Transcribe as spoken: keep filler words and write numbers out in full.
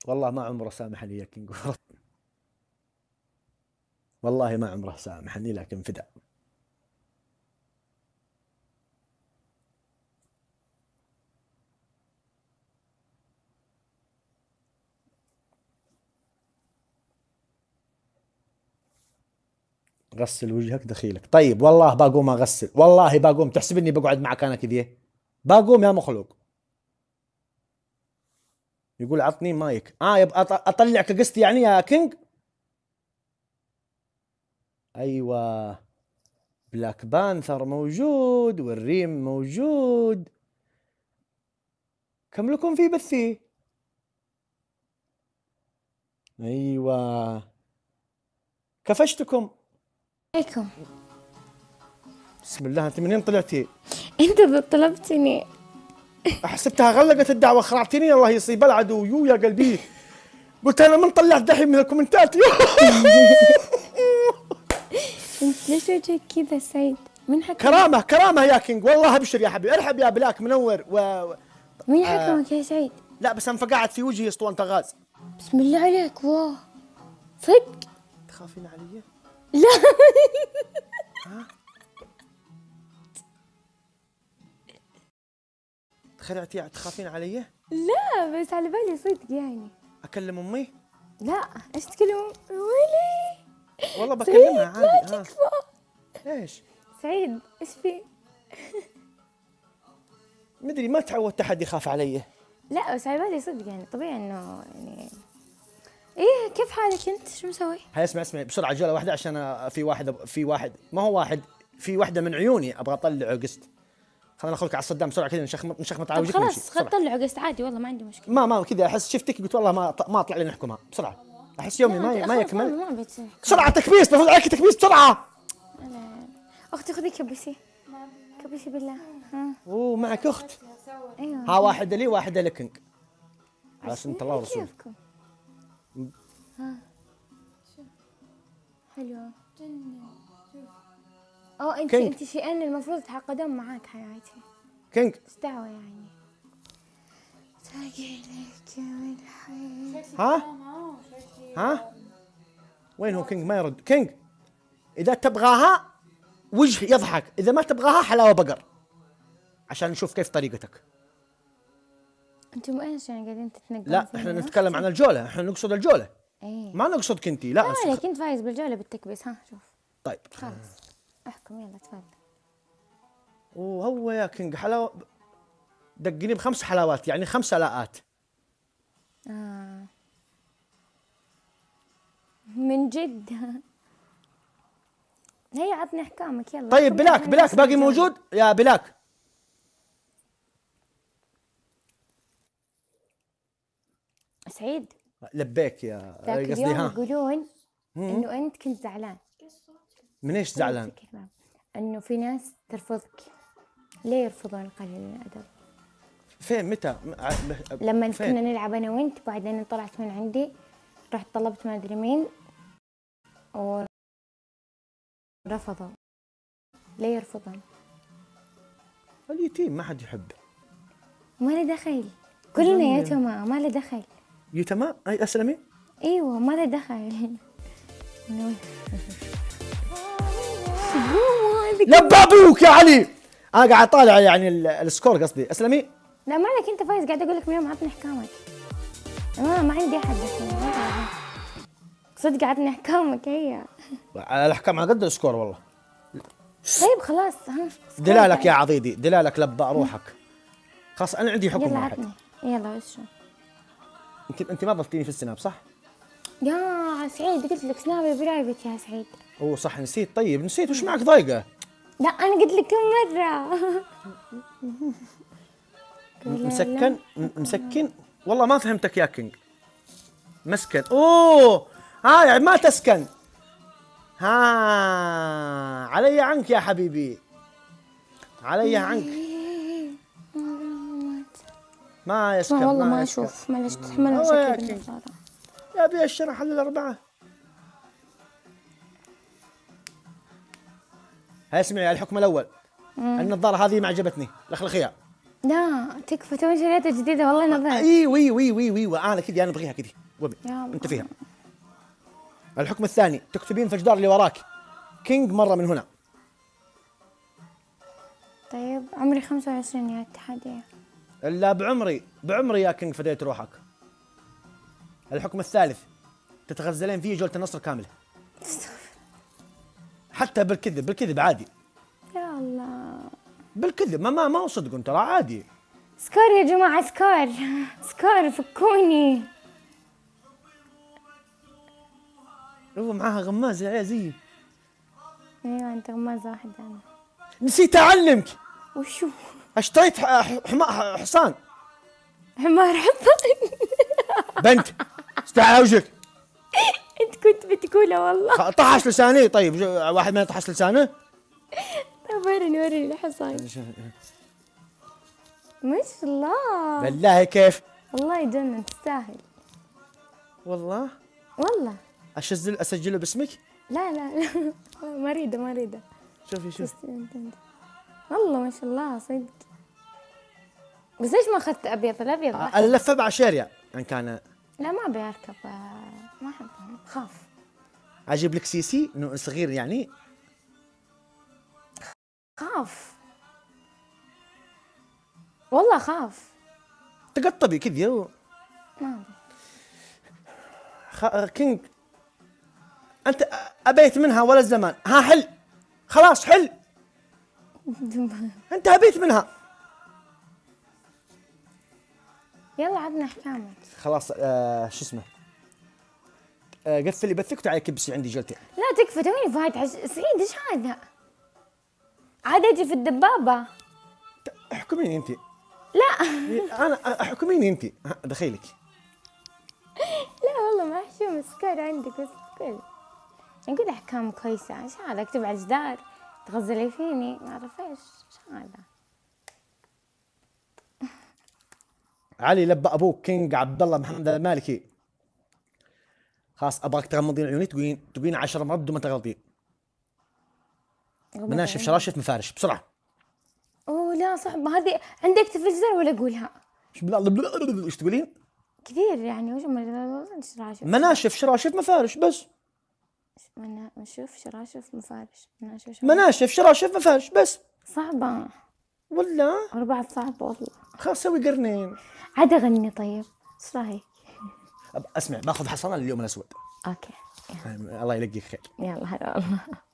والله ما عمره سامحني يا كينج. والله ما عمره سامحني لكن فدا. غسل وجهك دخيلك. طيب والله بقوم اغسل، والله بقوم. تحسب اني بقعد معك انا كذا؟ بقوم يا مخلوق. يقول عطني مايك. اه يبقى أط- اطلعك قسط يعني يا كينج. ايوه، بلاك بانثر موجود والريم موجود. كم لكم في بثي؟ ايوه، كفشتكم. عليكم. بسم الله، انت منين طلعتي؟ انت طلبتني. حسبتها غلقت الدعوه، خرعتني. الله يصيب العدو. يو يا قلبي، قلت انا من طلعت دحين من الكومنتات. انت ليش وجهك كذا سعيد؟ مين حكمك؟ كرامه كرامه يا كينج، والله ابشر يا حبيبي. ارحب يا بلاك منور و... و... مين آه. حكمك يا سعيد؟ لا بس انا فقعت في وجهي اسطوانه غاز. بسم الله عليك. واه صدق؟ تخافين علي؟ لا. ها؟ تخلعتي تخافين علي؟ لا بس على بالي صدق يعني. اكلم امي؟ لا ايش تكلمون؟ ويلي والله بكلمها سعيد لا عادي. ها تكفى. ايش؟ سعيد ايش في؟ مدري، ما تعودت احد يخاف علي. لا بس على بالي صدق يعني طبيعي انه يعني. ايه كيف حالك انت؟ شو مسوي؟ هيا اسمع اسمع بسرعه جوله واحده، عشان في واحد في واحد ما هو واحد، في واحده من عيوني ابغى اطلع قسط. خلينا ناخذك على الصدام بسرعه كذا، نشخمط نشخمط على طب وجهك ونمشي خلاص بسرعة. خل طلعوا قست عادي والله ما عندي مشكله. ما ما كذا احس شفتك قلت والله ما ما اطلع لي نحكمها بسرعه. احس يومي ما ما يكمل. ما بتصير. بسرعه تكبيس، بفوز عليك تكبيس بسرعه. اختي خذي كبسي. كبسي بالله. ها اوه معك اخت. ايوه ها واحده لي واحده لك. بس انت الله ورسوله. كيفكم؟ ها حلوة. اه انت كينج. انت شيئين المفروض يتعاقدون معاك حياتي. كينج ايش دعوة يعني؟ تلاقي لك من حي. ها ها وين هو كينج؟ ما يرد. كينج اذا تبغاها وجه يضحك، اذا ما تبغاها حلاوه بقر، عشان نشوف كيف طريقتك. انتم ايش يعني قاعدين تتنقلون؟ لا احنا نتكلم عن الجوله، احنا نقصد الجوله. ايه ما نقصدك انتي. لا لا لك انت فايز بالجولة بالتكبيس. ها شوف طيب خلاص احكم يلا تفضل. وهو يا كينج حلاوه دقني بخمس حلاوات، يعني خمس لاءات. آه. من جد. هيا عطني احكامك يلا. طيب بلاك بلاك باقي موجود يا بلاك؟ سعيد لبيك يا ذاك قصدي. اليوم ها يقولون انه انت كنت زعلان. من ايش زعلان؟ انه في ناس ترفضك. ليه يرفضون قليل الادب؟ فين متى؟ لما فين؟ كنا نلعب انا وانت بعدين طلعت من عندي رحت طلبت ما ادري مين ورفضوا. ليه يرفضون؟ اليتيم ما حد يحب. ما له دخل، كلنا يتامى ما له دخل. يتامى؟ اي اسلمي؟ ايوه ما له دخل. لبى ابوك يا علي. انا قاعد اطالع يعني السكور قصدي. اسلمي. لا مالك انت فايز، قاعد اقول لك من يوم عطني احكامك. ما ما عندي احد الحين صدق. عطني احكامك هي. على الاحكام على قد السكور والله. طيب خلاص ها دلالك يا عضيدي، دلالك لبى روحك. خلاص انا عندي حكم يلا واحد. عطني يلا وش. انت انت ما ضفتيني في السناب صح؟ يا سعيد قلت لك سنابي برايفت يا سعيد. اوه صح نسيت. طيب نسيت. وش معك ضايقه؟ لا انا قلت لك كم مره. مسكن مسكن والله ما فهمتك يا كينج. مسكن. اوه ها يعني ما تسكن. ها علي عنك يا حبيبي، علي عنك. ما يسكن. والله ما ما يسكن. اشوف معلش تحملون هو يا شكلي كينج. بالنظارة. يا ابي الشرح الاربعه. هاي اسمعي الحكم الاول. النظاره هذه ما عجبتني. لخلخيها. لا تكفى توي شريتها جديدة والله نظرت. اي وي وي وي وي وانا كذي انا ابغيها كذي وبي يا انت فيها. الحكم الثاني تكتبين في الجدار اللي وراك كينج مرة من هنا. طيب عمري خمسة وعشرين يا اتحادية. الا بعمري بعمري يا كينج فديت روحك. الحكم الثالث تتغزلين فيه جولة النصر كاملة. حتى بالكذب بالكذب عادي. يا الله بالكذب ما ما ما هو صدق ترى عادي. سكور يا جماعة سكور سكور فكوني. هو معاها غمازة يا زي. ايوه انت غمازة واحدة انا. نسيت اعلمك. وشو؟ اشتريت ح- حما حصان. حمار حصان. بنت استعى وجهك. انت كنت بتقولها والله. طحش لساني. طيب جو- واحد ما طحش لسانه. طيب وريني وريني الحصان. ما شاء الله بالله كيف؟ والله يجنن تستاهل. والله والله اسجل اسجله باسمك. لا لا لا مريضة مريضة. شوفي شوف والله ما شاء الله صدق. بس ليش ما اخذت ابيض؟ الابيض أحلى. اللفه بعشيريا ان كان. لا ما ابي اركب ما احبهم خاف. اجيب لك سي سي انه صغير يعني. خاف والله خاف. تقطبي كذا و... ما ابي. خ... كينج انت ابيت منها ولا الزمان. ها حل خلاص حل. انت ابيت منها. يلا عدنا احكامك. خلاص آه شو اسمه آه قفلي بثك وتعالي كبسي عندي جلتين. لا تكفى توني فايت عش... سعيد ايش هذا؟ عاد اجي في الدبابة. احكميني انت. لا انا احكميني انت دخيلك. لا والله ما احشم سكر عندك بس كل نقول احكام كويسة. ايش هذا اكتب على الجدار تغزلي فيني ما اعرف ايش ايش هذا. علي لبى ابوك كينج عبد الله محمد المالكي. خلاص ابغاك تغمضين عيونك تقولين تقولين عشر مرات بدون ما تغلطين. مناشف شراشف مفارش بسرعه. اوه لا صعبة هذه. عندك اكتب في الجدار ولا اقولها؟ ايش تقولين؟ كثير يعني وش من شراشف مناشف شراشف مفارش بس. منا شوف شراشف مفارش مناشف شراشف. مناشف شراشف مفارش بس. صعبة ولا أربعة صعبة والله. خلاص سوي قرنين. عاد أغني طيب ايش رايك؟ اسمع باخذ حصانه لليوم الاسود. اوكي الله يلقيك خير. يلا هلا والله.